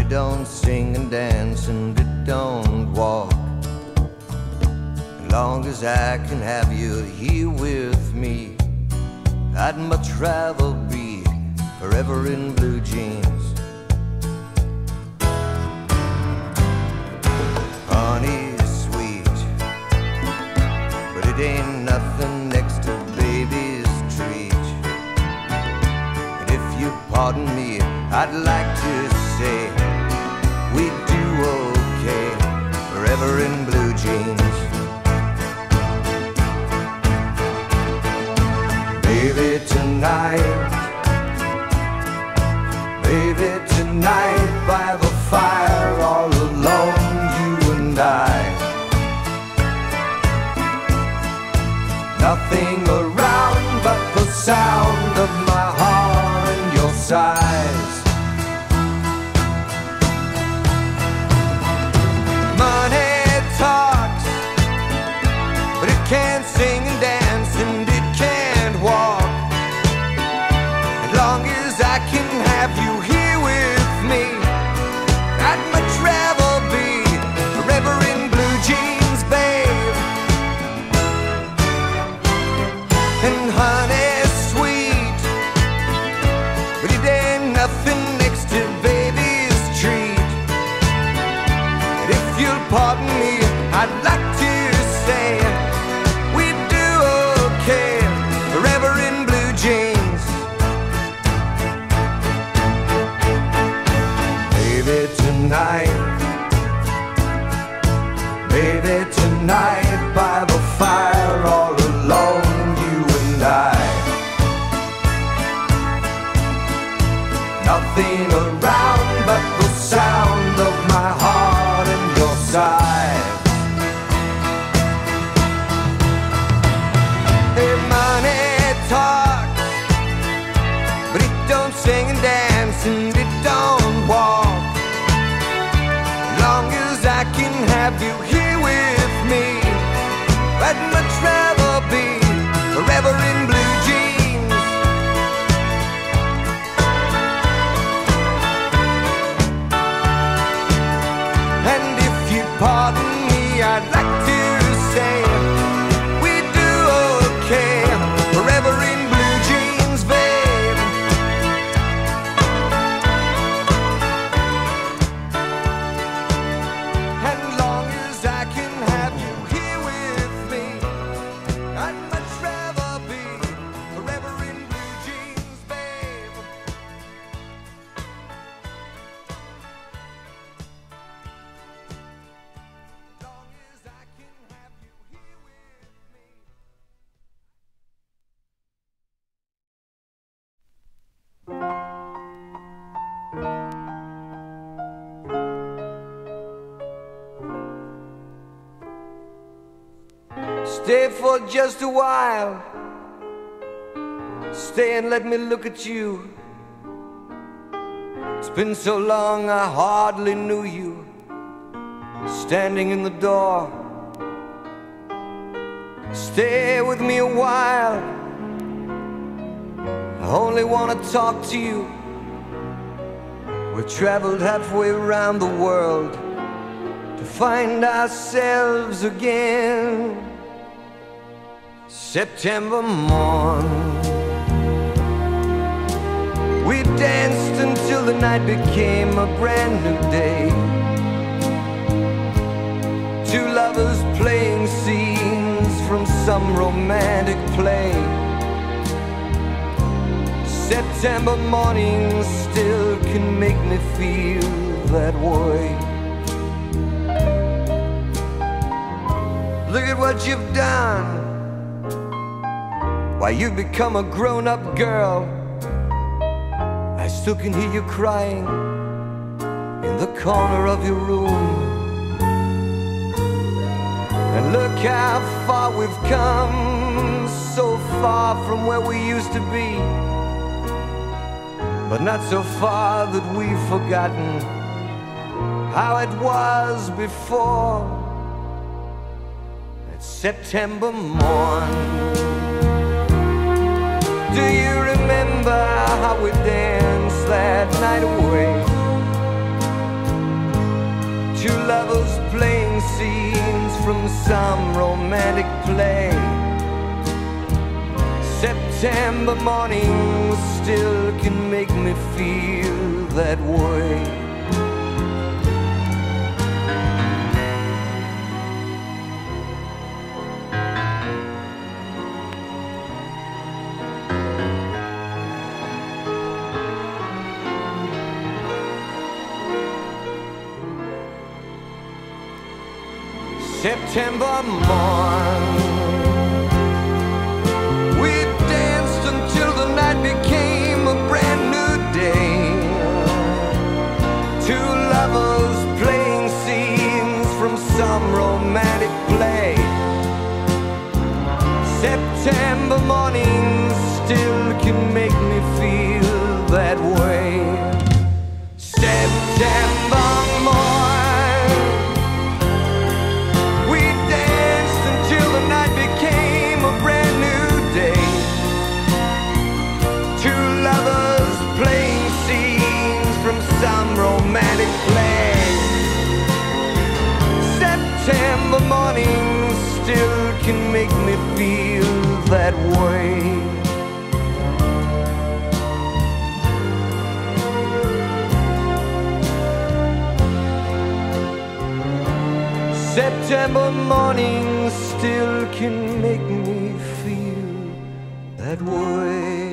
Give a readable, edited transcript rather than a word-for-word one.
don't sing and dance and it don't walk. As long as I can have you here with me, I'd much rather be forever in blue jeans. Honey's sweet, but it ain't nothing next to baby's treat. And if you pardon me, I'd like to say we'd do okay forever in blue jeans. Baby, tonight by the fire, all alone, you and I. Nothing around but the sound of my heart and your sighs. Money talks, but it can't sing and dance and it can't walk. As long as I can have you here with me, I'd much rather be forever in blue jeans, babe. And honey's sweet, but it ain't nothing next to baby's treat. And if you'll pardon me, I'd like to say we'd do okay forever in blue jeans. Baby, tonight by the fire, all alone, you and I. Nothing around but the sound of my heart and your sighs. Hey, money talks, but it don't sing and dance and it don't walk. As long as I can have you here with me, I'd much rather be forever in blue jeans. And if you pardon me, I'd like to say we'd do okay forever in blue jeans, babe. As long as I can have you here with me, I'd much rather be forever in blue jeans, babe. As long as I can have you here with me. Stay for just a while. Stay and let me look at you. It's been so long I hardly knew you. Standing in the door. Stay with me a while. I only want to talk to you. We've traveled halfway around the world to find ourselves again. September morn, we danced until the night became a brand new day. Two lovers playing scenes from some romantic play. September mornings still can make me feel that way. Look at what you've done. Why, you've become a grown-up girl. I still can hear you crying in the corner of your room. And look how far we've come, so far from where we used to be, but not so far that we've forgotten how it was before. That September morn, do you remember how we danced that night away? Two lovers playing scenes from some romantic play. September mornings still can make me feel that way. September morn, we danced until the night became a brand new day. Two lovers playing scenes from some romantic play. September mornings still can make me feel that way. September morn, romantic play. September mornings still can make me feel that way. September mornings still can make me feel that way.